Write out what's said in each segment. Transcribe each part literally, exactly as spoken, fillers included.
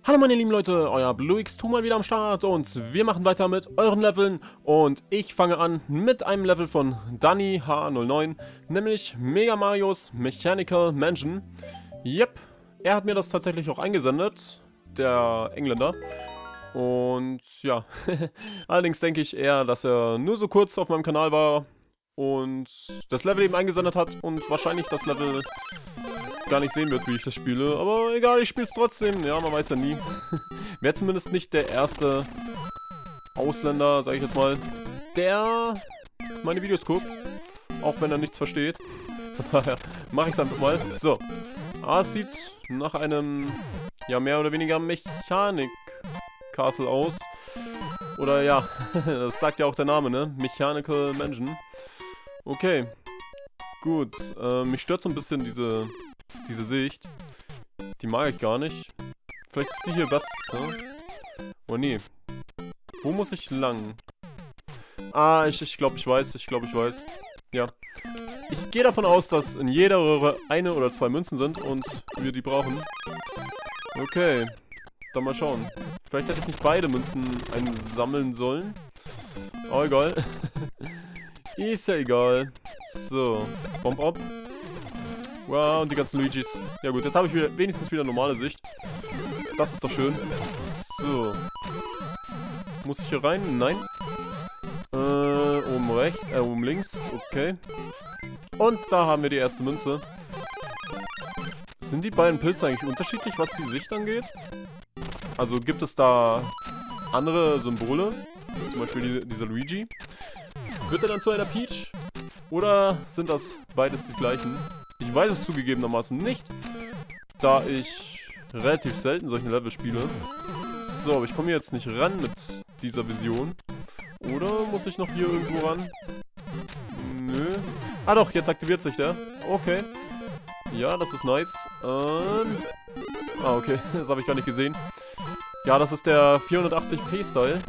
Hallo meine lieben Leute, euer Blue X zwei mal wieder am Start und wir machen weiter mit euren Leveln und ich fange an mit einem Level von Danny H null neun, nämlich Mega Marios Mechanical Mansion. Yep, er hat mir das tatsächlich auch eingesendet, der Engländer. Und ja, allerdings denke ich eher, dass er nur so kurz auf meinem Kanal war und das Level eben eingesendet hat und wahrscheinlich das Level gar nicht sehen wird, wie ich das spiele. Aber egal, ich spiele es trotzdem. Ja, man weiß ja nie. Wäre zumindest nicht der erste Ausländer, sage ich jetzt mal, der meine Videos guckt. Auch wenn er nichts versteht. Von daher mache ich es einfach mal. So. Ah, es sieht nach einem, ja, mehr oder weniger Mechanik-Castle aus. Oder ja, das sagt ja auch der Name, ne? Mechanical Mansion. Okay. Gut. Äh, mich stört so ein bisschen diese... Diese Sicht, die mag ich gar nicht. Vielleicht ist die hier besser. Oh nee. Wo muss ich lang? Ah, ich, ich glaube, ich weiß. Ich glaube, ich weiß. Ja. Ich gehe davon aus, dass in jeder Röhre eine oder zwei Münzen sind und wir die brauchen. Okay. Dann mal schauen. Vielleicht hätte ich nicht beide Münzen einsammeln sollen. Aber egal. Ist ja egal. So. Bomb ab. Wow, und die ganzen Luigis. Ja gut, jetzt habe ich wieder, wenigstens wieder normale Sicht. Das ist doch schön. So. Muss ich hier rein? Nein. Äh, oben rechts, äh, oben links. Okay. Und da haben wir die erste Münze. Sind die beiden Pilze eigentlich unterschiedlich, was die Sicht angeht? Also gibt es da andere Symbole? Zum Beispiel die, dieser Luigi. Wird er dann zu einer Peach? Oder sind das beides die gleichen? Ich weiß es zugegebenermaßen nicht, da ich relativ selten solche Level spiele. So, aber ich komme hier jetzt nicht ran mit dieser Vision. Oder muss ich noch hier irgendwo ran? Nö. Ah doch, jetzt aktiviert sich der. Okay. Ja, das ist nice. Ähm. Ah, okay. Das habe ich gar nicht gesehen. Ja, das ist der vierhundertachtzig p Style.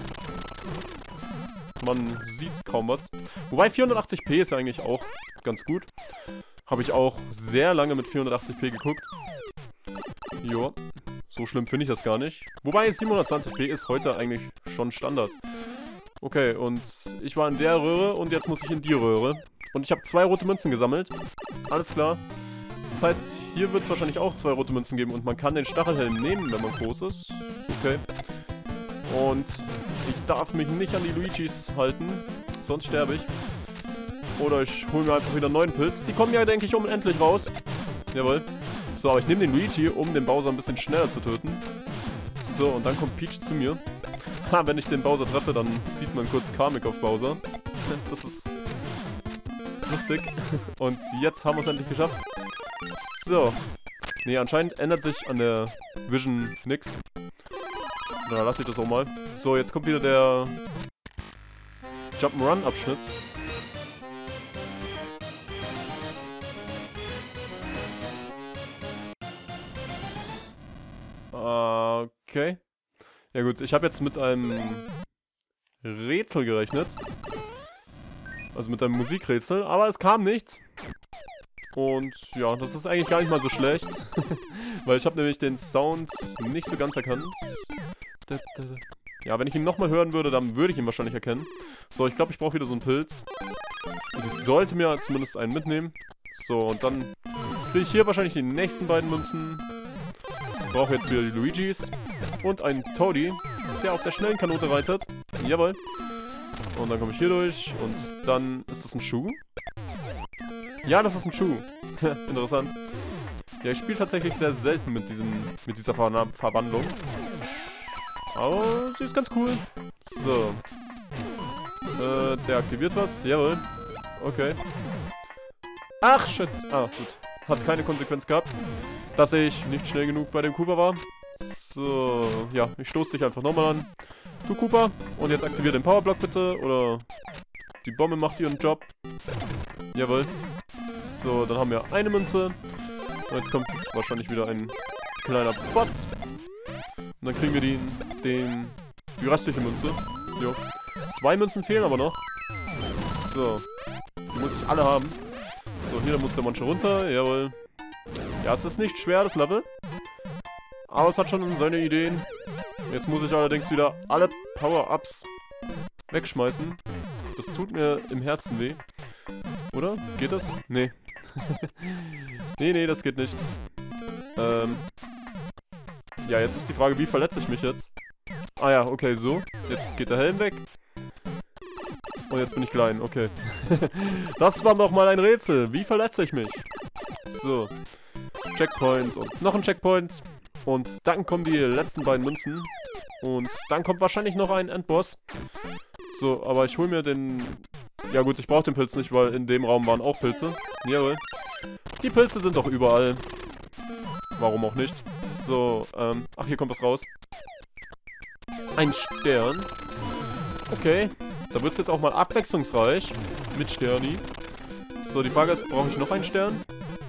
Man sieht kaum was. Wobei vierhundertachtzig p ist ja eigentlich auch ganz gut. Habe ich auch sehr lange mit vierhundertachtzig p geguckt. Jo, so schlimm finde ich das gar nicht. Wobei siebenhundertzwanzig p ist heute eigentlich schon Standard. Okay, und ich war in der Röhre und jetzt muss ich in die Röhre. Und ich habe zwei rote Münzen gesammelt. Alles klar. Das heißt, hier wird es wahrscheinlich auch zwei rote Münzen geben und man kann den Stachelhelm nehmen, wenn man groß ist. Okay. Und ich darf mich nicht an die Luigis halten, sonst sterbe ich. Oder ich hole mir einfach wieder einen neuen Pilz. Die kommen ja, denke ich, unendlich raus. Jawohl. So, aber ich nehme den Luigi, um den Bowser ein bisschen schneller zu töten. So, und dann kommt Peach zu mir. Ha, wenn ich den Bowser treffe, dann sieht man kurz Karmic auf Bowser. Das ist lustig. Und jetzt haben wir es endlich geschafft. So. Nee, anscheinend ändert sich an der Vision nix. Na, lasse ich das auch mal. So, jetzt kommt wieder der Jump'n'Run-Abschnitt. Okay. Ja gut, ich habe jetzt mit einem Rätsel gerechnet. Also mit einem Musikrätsel, aber es kam nichts. Und ja, das ist eigentlich gar nicht mal so schlecht. Weil ich habe nämlich den Sound nicht so ganz erkannt. Ja, wenn ich ihn nochmal hören würde, dann würde ich ihn wahrscheinlich erkennen. So, ich glaube, ich brauche wieder so einen Pilz. Ich sollte mir zumindest einen mitnehmen. So, und dann kriege ich hier wahrscheinlich die nächsten beiden Münzen. Ich brauche jetzt wieder die Luigis. Und einen Toadie, der auf der schnellen Kanote reitet. Jawohl. Und dann komme ich hier durch. Und dann ist das ein Schuh. Ja, das ist ein Schuh. Interessant. Ja, ich spiele tatsächlich sehr selten mit diesem, mit dieser Ver Verwandlung. Aber sie ist ganz cool. So. Äh, der aktiviert was. Jawohl. Okay. Ach, shit. Ah, gut. Hat keine Konsequenz gehabt, dass ich nicht schnell genug bei dem Koopa war. So. Ja, ich stoße dich einfach nochmal an. Du Koopa. Und jetzt aktivier den Powerblock bitte. Oder die Bombe macht ihren Job. Jawohl. So, dann haben wir eine Münze. Und jetzt kommt wahrscheinlich wieder ein kleiner Boss. Und dann kriegen wir den, den, die restliche Münze. Jo. Zwei Münzen fehlen aber noch. So. Die muss ich alle haben. So, hier muss der Monster runter. Jawohl. Ja, es ist nicht schwer, das Level. Aber es hat schon seine Ideen. Jetzt muss ich allerdings wieder alle Power-Ups wegschmeißen. Das tut mir im Herzen weh. Oder? Geht das? Nee. nee, nee, das geht nicht. Ähm. Ja, jetzt ist die Frage, wie verletze ich mich jetzt? Ah ja, okay, so. Jetzt geht der Helm weg. Und jetzt bin ich klein, okay. Das war doch mal ein Rätsel. Wie verletze ich mich? So. Checkpoint und noch ein Checkpoint. Und dann kommen die letzten beiden Münzen. Und dann kommt wahrscheinlich noch ein Endboss. So, aber ich hole mir den... Ja gut, ich brauche den Pilz nicht, weil in dem Raum waren auch Pilze. Jawohl. Die Pilze sind doch überall. Warum auch nicht? So, ähm... Ach, hier kommt was raus. Ein Stern. Okay. Da wird es jetzt auch mal abwechslungsreich. Mit Sterni. So, die Frage ist, brauche ich noch einen Stern?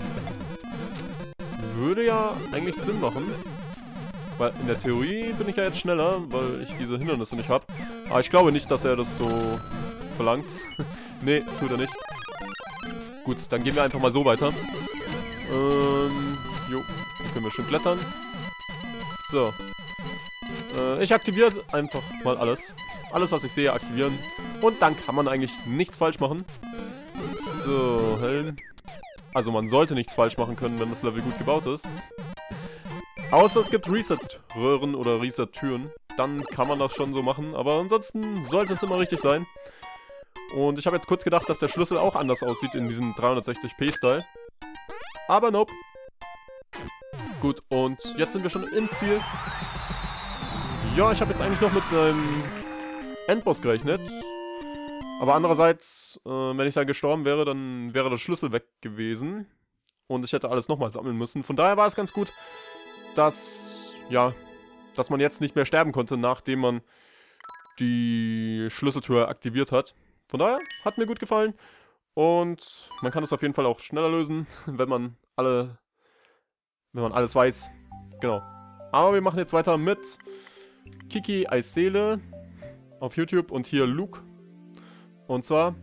Würde ja eigentlich Sinn machen. Weil in der Theorie bin ich ja jetzt schneller, weil ich diese Hindernisse nicht habe. Aber ich glaube nicht, dass er das so verlangt. Nee, tut er nicht. Gut, dann gehen wir einfach mal so weiter. Ähm, jo, dann können wir schön klettern. So. Äh, ich aktiviere einfach mal alles. Alles, was ich sehe, aktivieren. Und dann kann man eigentlich nichts falsch machen. So, Helm. Also man sollte nichts falsch machen können, wenn das Level gut gebaut ist. Außer es gibt Reset-Röhren oder Reset-Türen. Dann kann man das schon so machen. Aber ansonsten sollte es immer richtig sein. Und ich habe jetzt kurz gedacht, dass der Schlüssel auch anders aussieht in diesem dreihundertsechzig p-Style. Aber nope. Gut, und jetzt sind wir schon im Ziel. Ja, ich habe jetzt eigentlich noch mit einem Endboss gerechnet. Aber andererseits, äh, wenn ich dann gestorben wäre, dann wäre der Schlüssel weg gewesen. Und ich hätte alles nochmal sammeln müssen. Von daher war es ganz gut, dass, ja, dass man jetzt nicht mehr sterben konnte, nachdem man die Schlüsseltür aktiviert hat. Von daher, hat mir gut gefallen. Und man kann es auf jeden Fall auch schneller lösen, wenn man alle, wenn man alles weiß. Genau. Aber wir machen jetzt weiter mit Kiki Eisseele auf YouTube und hier Luke. Und zwar,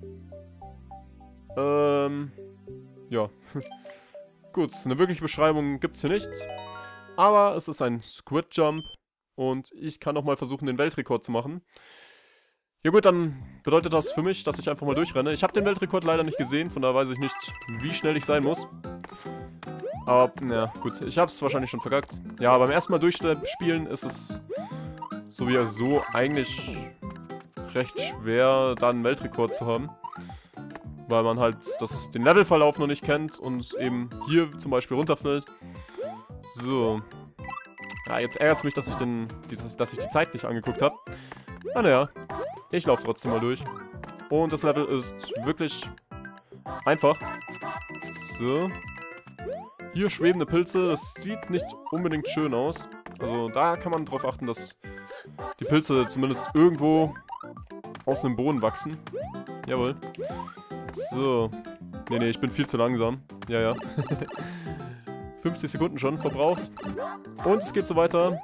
ähm, ja, gut, eine wirkliche Beschreibung gibt es hier nicht, aber es ist ein Squid Jump und ich kann nochmal versuchen, den Weltrekord zu machen. Ja gut, dann bedeutet das für mich, dass ich einfach mal durchrenne. Ich habe den Weltrekord leider nicht gesehen, von daher weiß ich nicht, wie schnell ich sein muss. Aber, ja, gut, ich habe es wahrscheinlich schon verkackt. Ja, beim ersten Mal durchspielen ist es so wie so eigentlich recht schwer, da einen Weltrekord zu haben. Weil man halt das, den Levelverlauf noch nicht kennt und eben hier zum Beispiel runterfällt. So. Ja, jetzt ärgert es mich, dass ich, den, dieses, dass ich die Zeit nicht angeguckt habe. Ah, naja. Ich laufe trotzdem mal durch. Und das Level ist wirklich einfach. So. Hier schwebende Pilze. Das sieht nicht unbedingt schön aus. Also da kann man drauf achten, dass die Pilze zumindest irgendwo aus dem Boden wachsen. Jawohl. So. Nee, nee, ich bin viel zu langsam. Ja, ja. fünfzig Sekunden schon verbraucht. Und es geht so weiter.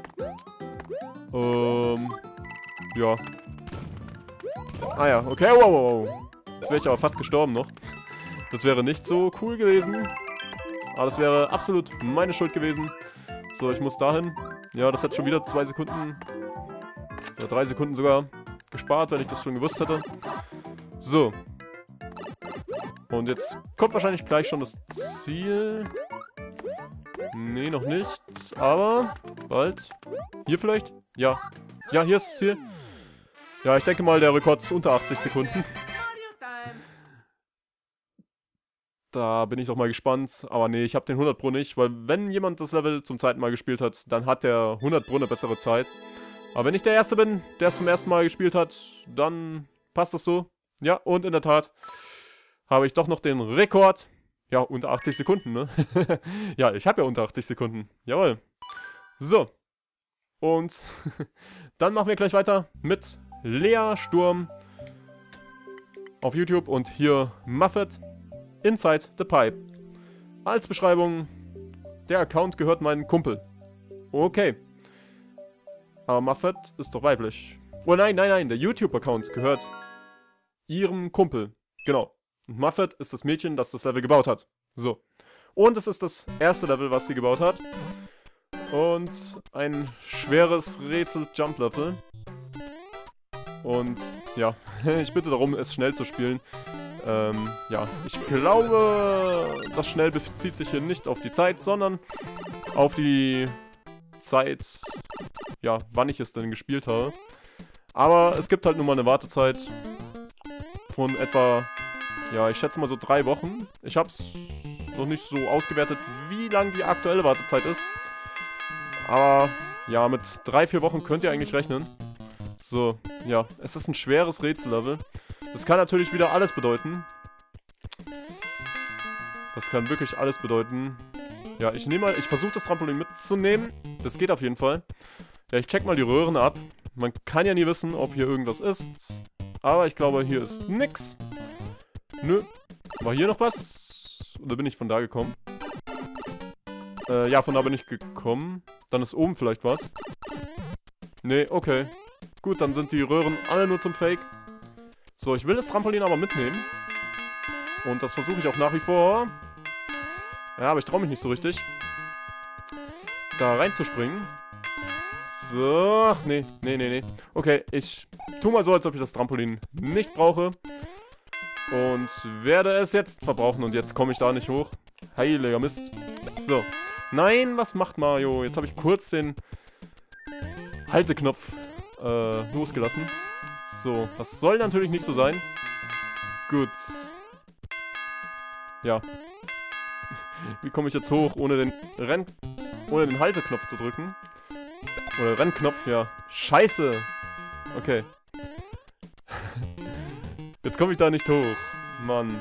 Ähm. Ja. Ah ja, okay. Wow, wow, wow. Jetzt wäre ich aber fast gestorben noch. Das wäre nicht so cool gewesen. Aber das wäre absolut meine Schuld gewesen. So, ich muss dahin. Ja, das hat schon wieder zwei Sekunden. Oder drei Sekunden sogar gespart, wenn ich das schon gewusst hätte. So. Und jetzt kommt wahrscheinlich gleich schon das Ziel. Nee, noch nicht. Aber bald. Hier vielleicht? Ja. Ja, hier ist das Ziel. Ja, ich denke mal, der Rekord ist unter achtzig Sekunden. Da bin ich doch mal gespannt. Aber nee, ich habe den hundert Pro nicht. Weil wenn jemand das Level zum zweiten Mal gespielt hat, dann hat der hundert Pro eine bessere Zeit. Aber wenn ich der Erste bin, der es zum ersten Mal gespielt hat, dann passt das so. Ja, und in der Tat habe ich doch noch den Rekord. Ja, unter achtzig Sekunden, ne? Ja, ich habe ja unter achtzig Sekunden. Jawohl. So. Und dann machen wir gleich weiter mit Lea Sturm auf YouTube und hier Muffet Inside the Pipe. Als Beschreibung, der Account gehört meinem Kumpel. Okay. Aber Muffet ist doch weiblich. Oh nein, nein, nein, der YouTube-Account gehört ihrem Kumpel. Genau. Und Muffet ist das Mädchen, das das Level gebaut hat. So. Und es ist das erste Level, was sie gebaut hat. Und ein schweres Rätsel-Jump-Level. Und ja, ich bitte darum, es schnell zu spielen. Ähm, ja, ich glaube, das schnell bezieht sich hier nicht auf die Zeit, sondern auf die Zeit, ja, wann ich es denn gespielt habe. Aber es gibt halt nun mal eine Wartezeit von etwa, ja, ich schätze mal so drei Wochen. Ich habe es noch nicht so ausgewertet, wie lang die aktuelle Wartezeit ist. Aber ja, mit drei, vier Wochen könnt ihr eigentlich rechnen. So, ja, es ist ein schweres Rätsellevel. Das kann natürlich wieder alles bedeuten. Das kann wirklich alles bedeuten. Ja, ich nehme mal, ich versuche das Trampolin mitzunehmen. Das geht auf jeden Fall. Ja, ich check mal die Röhren ab. Man kann ja nie wissen, ob hier irgendwas ist. Aber ich glaube, hier ist nix. Nö. War hier noch was? Oder bin ich von da gekommen? Äh, ja, von da bin ich gekommen. Dann ist oben vielleicht was. Nee, okay. Gut, dann sind die Röhren alle nur zum Fake. So, ich will das Trampolin aber mitnehmen. Und das versuche ich auch nach wie vor. Ja, aber ich traue mich nicht so richtig, da reinzuspringen. So, ach, nee, nee, nee, nee. Okay, ich tue mal so, als ob ich das Trampolin nicht brauche. Und werde es jetzt verbrauchen. Und jetzt komme ich da nicht hoch. Heiliger Mist. So. Nein, was macht Mario? Jetzt habe ich kurz den Halteknopf äh, losgelassen. So, das soll natürlich nicht so sein. Gut. Ja. Wie komme ich jetzt hoch, ohne den Renn... ohne den Halteknopf zu drücken? Oder Rennknopf, ja. Scheiße! Okay. Jetzt komme ich da nicht hoch. Mann.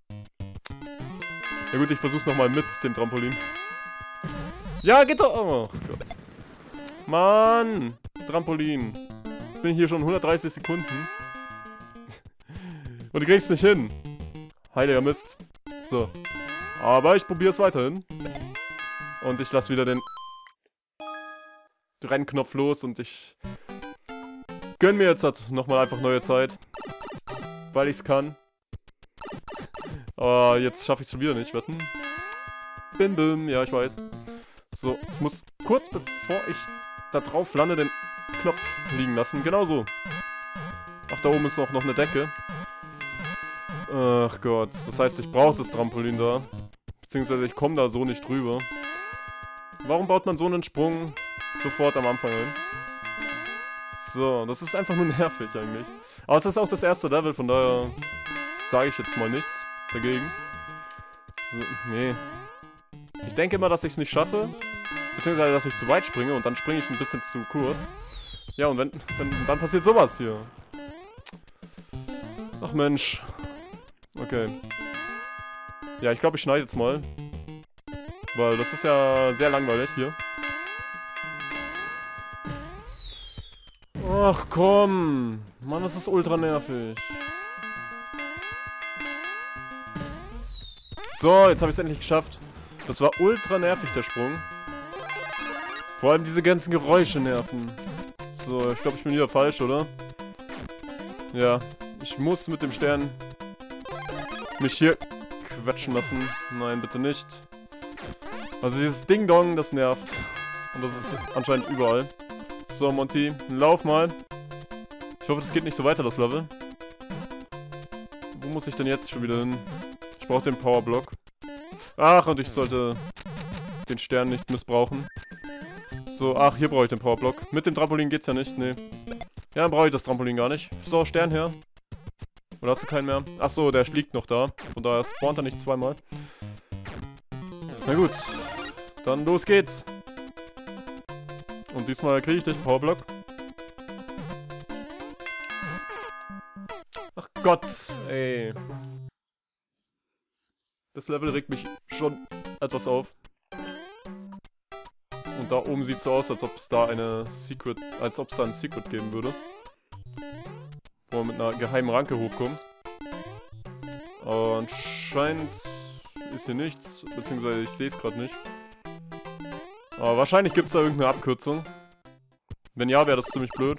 Ja gut, ich versuch's nochmal mit dem Trampolin. Ja, geht doch! Oh Gott. Mann! Trampolin. Jetzt bin ich hier schon hundertdreißig Sekunden. Und du kriegst nicht hin. Heiliger Mist. So. Aber ich probiere es weiterhin. Und ich lasse wieder den Rennknopf los und ich gönn mir jetzt halt nochmal einfach neue Zeit. Weil ich es kann. Aber jetzt schaffe ich es schon wieder nicht, wetten. Bim bim, ja, ich weiß. So, ich muss kurz bevor ich da drauf lande, den Knopf liegen lassen. Genau so. Ach, da oben ist auch noch eine Decke. Ach Gott, das heißt, ich brauche das Trampolin da. Beziehungsweise ich komme da so nicht drüber. Warum baut man so einen Sprung sofort am Anfang ein? So, das ist einfach nur nervig eigentlich. Aber es ist auch das erste Level, von daher sage ich jetzt mal nichts dagegen. So, nee. Ich denke immer, dass ich es nicht schaffe. Beziehungsweise, dass ich zu weit springe und dann springe ich ein bisschen zu kurz. Ja, und wenn, wenn dann passiert sowas hier. Ach Mensch. Okay. Ja, ich glaube, ich schneide jetzt mal. Weil das ist ja sehr langweilig hier. Ach komm. Mann, das ist ultra nervig. So, jetzt habe ich es endlich geschafft. Das war ultra nervig, der Sprung. Vor allem diese ganzen Geräusche nerven. So, ich glaube, ich bin wieder falsch, oder? Ja, ich muss mit dem Stern mich hier quetschen lassen. Nein, bitte nicht. Also dieses Ding-Dong, das nervt. Und das ist anscheinend überall. So, Monty, lauf mal. Ich hoffe, das geht nicht so weiter, das Level. Wo muss ich denn jetzt schon wieder hin? Ich brauche den Powerblock. Ach, und ich sollte den Stern nicht missbrauchen. So, ach, hier brauche ich den Powerblock. Mit dem Trampolin geht's ja nicht, nee. Ja, dann brauche ich das Trampolin gar nicht. So, Stern her. Oder hast du keinen mehr? Achso, der liegt noch da. Von daher spawnt er nicht zweimal. Na gut. Dann los geht's. Und diesmal kriege ich den Powerblock. Ach Gott, ey. Das Level regt mich schon etwas auf. Und da oben sieht es so aus, als ob es da eine Secret, als ob es da ein Secret geben würde. Wo man mit einer geheimen Ranke hochkommt. Aber anscheinend ist hier nichts, beziehungsweise ich sehe es gerade nicht. Aber wahrscheinlich gibt es da irgendeine Abkürzung. Wenn ja, wäre das ziemlich blöd.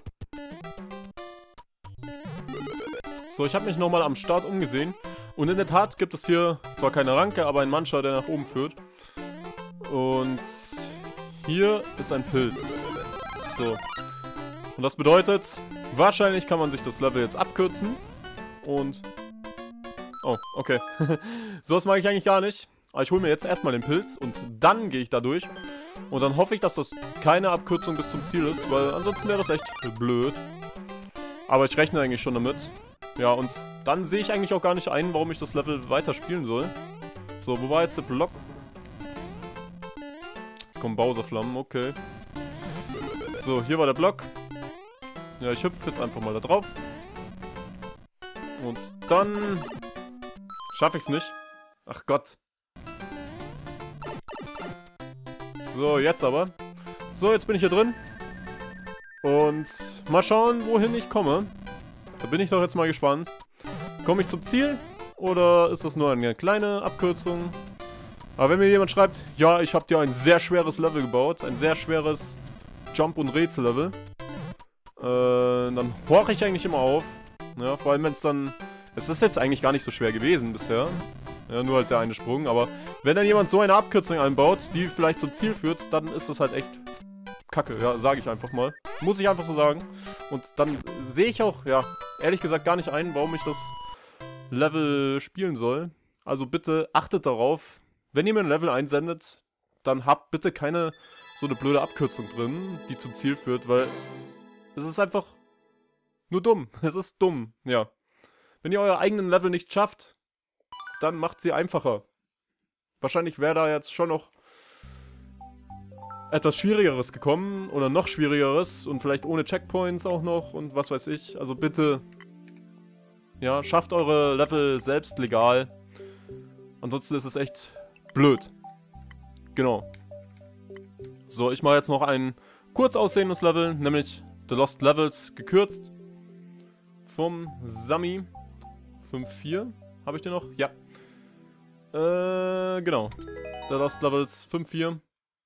So, ich habe mich nochmal am Start umgesehen. Und in der Tat gibt es hier zwar keine Ranke, aber einen Mancher, der nach oben führt. Und hier ist ein Pilz. So. Und das bedeutet, wahrscheinlich kann man sich das Level jetzt abkürzen. Und... Oh, okay. Sowas mag ich eigentlich gar nicht. Aber ich hole mir jetzt erstmal den Pilz und dann gehe ich da durch. Und dann hoffe ich, dass das keine Abkürzung bis zum Ziel ist, weil ansonsten wäre das echt blöd. Aber ich rechne eigentlich schon damit. Ja, und dann sehe ich eigentlich auch gar nicht ein, warum ich das Level weiter spielen soll. So, wo war jetzt der Block? Jetzt kommen Bowser-Flammen, okay. So, hier war der Block. Ja, ich hüpfe jetzt einfach mal da drauf. Und dann... schaffe ich es nicht. Ach Gott. So, jetzt aber. So, jetzt bin ich hier drin. Und mal schauen, wohin ich komme. Da bin ich doch jetzt mal gespannt. Komme ich zum Ziel? Oder ist das nur eine kleine Abkürzung? Aber wenn mir jemand schreibt, ja, ich habe dir ein sehr schweres Level gebaut, ein sehr schweres Jump- und Rätsel-Level, äh, dann horche ich eigentlich immer auf. Ja, vor allem wenn es dann... Es ist jetzt eigentlich gar nicht so schwer gewesen bisher. Ja, nur halt der eine Sprung, aber wenn dann jemand so eine Abkürzung einbaut, die vielleicht zum Ziel führt, dann ist das halt echt kacke, ja, sage ich einfach mal. Muss ich einfach so sagen. Und dann sehe ich auch, ja, ehrlich gesagt gar nicht ein, warum ich das Level spielen soll. Also bitte achtet darauf, wenn ihr mir ein Level einsendet, dann habt bitte keine so eine blöde Abkürzung drin, die zum Ziel führt, weil es ist einfach nur dumm. Es ist dumm, ja. Wenn ihr euer eigenen Level nicht schafft, dann macht sie einfacher. Wahrscheinlich wäre da jetzt schon noch etwas Schwierigeres gekommen oder noch Schwierigeres und vielleicht ohne Checkpoints auch noch und was weiß ich. Also bitte, ja, schafft eure Level selbst legal. Ansonsten ist es echt blöd. Genau. So, ich mache jetzt noch ein kurz aussehendes Level, nämlich The Lost Levels gekürzt. Vom Sammy. fünf vier. Habe ich den noch? Ja. Äh, genau. The Lost Levels fünf vier.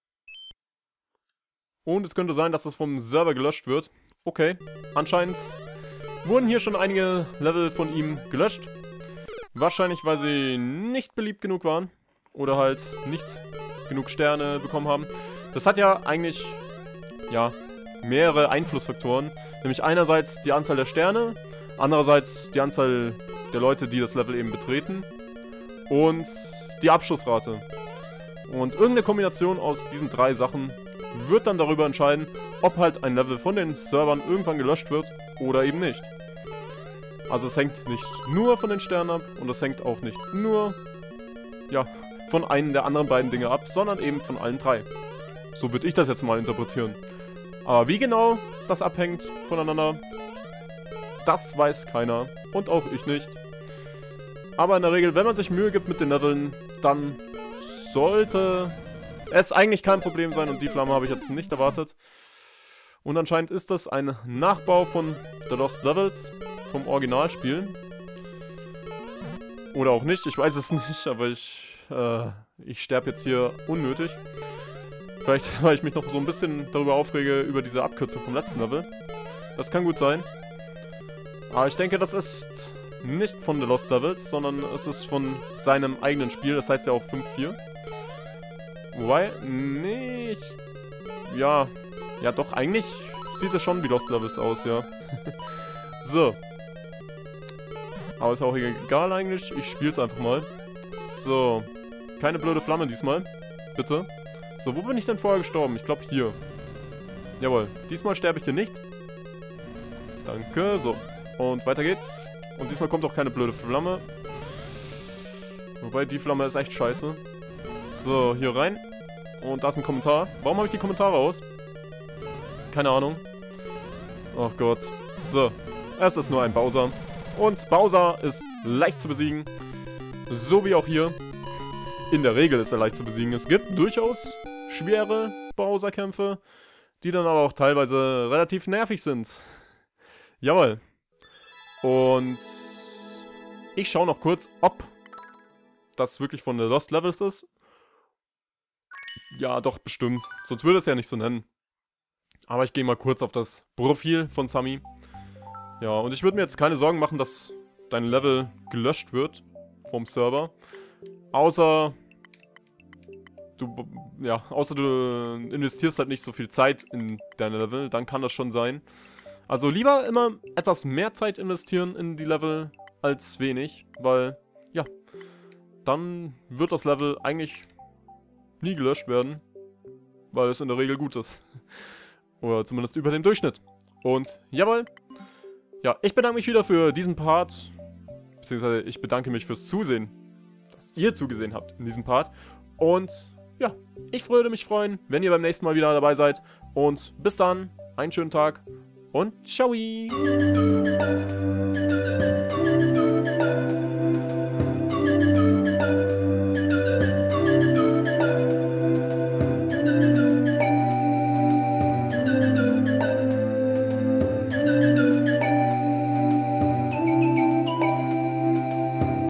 Und es könnte sein, dass das vom Server gelöscht wird. Okay. Anscheinend wurden hier schon einige Level von ihm gelöscht. Wahrscheinlich, weil sie nicht beliebt genug waren. Oder halt nicht genug Sterne bekommen haben. Das hat ja eigentlich, ja, mehrere Einflussfaktoren. Nämlich einerseits die Anzahl der Sterne, andererseits die Anzahl der Leute, die das Level eben betreten. Und die Abschlussrate. Und irgendeine Kombination aus diesen drei Sachen wird dann darüber entscheiden, ob halt ein Level von den Servern irgendwann gelöscht wird oder eben nicht. Also es hängt nicht nur von den Sternen ab und es hängt auch nicht nur, ja, von einem der anderen beiden Dinge ab, sondern eben von allen drei. So würde ich das jetzt mal interpretieren. Aber wie genau das abhängt voneinander, das weiß keiner und auch ich nicht. Aber in der Regel, wenn man sich Mühe gibt mit den Leveln, dann sollte es eigentlich kein Problem sein und die Flamme habe ich jetzt nicht erwartet. Und anscheinend ist das ein Nachbau von The Lost Levels, vom Originalspiel. Oder auch nicht, ich weiß es nicht, aber ich, äh, ich sterbe jetzt hier unnötig. Vielleicht, weil ich mich noch so ein bisschen darüber aufrege, über diese Abkürzung vom letzten Level. Das kann gut sein. Aber ich denke, das ist nicht von The Lost Levels, sondern es ist von seinem eigenen Spiel. Das heißt ja auch fünf vier. Wobei, nee, ich, ja, ja doch, eigentlich sieht es schon wie Lost Levels aus, ja. So. Aber ist auch egal eigentlich, ich spiel's einfach mal. So. Keine blöde Flamme diesmal, bitte. So, wo bin ich denn vorher gestorben? Ich glaube hier. Jawohl, diesmal sterbe ich hier nicht. Danke, so. Und weiter geht's. Und diesmal kommt auch keine blöde Flamme. Wobei, die Flamme ist echt scheiße. So, hier rein. Und da ist ein Kommentar. Warum habe ich die Kommentare aus? Keine Ahnung. Oh Gott. So. Es ist nur ein Bowser. Und Bowser ist leicht zu besiegen. So wie auch hier. In der Regel ist er leicht zu besiegen. Es gibt durchaus schwere Bowser-Kämpfe, die dann aber auch teilweise relativ nervig sind. Jawohl. Und ich schaue noch kurz, ob das wirklich von The Lost Levels ist. Ja, doch, bestimmt. Sonst würde es ja nicht so nennen. Aber ich gehe mal kurz auf das Profil von Sammy. Ja, und ich würde mir jetzt keine Sorgen machen, dass dein Level gelöscht wird vom Server. Außer du, ja, außer du investierst halt nicht so viel Zeit in deine Level, dann kann das schon sein. Also lieber immer etwas mehr Zeit investieren in die Level als wenig, weil, ja, dann wird das Level eigentlich nie gelöscht werden, weil es in der Regel gut ist. Oder zumindest über dem Durchschnitt. Und, jawohl, ja, ich bedanke mich wieder für diesen Part, beziehungsweise ich bedanke mich fürs Zusehen, dass ihr zugesehen habt in diesem Part. Und, ja, ich würde mich freuen, wenn ihr beim nächsten Mal wieder dabei seid. Und bis dann, einen schönen Tag und ciao!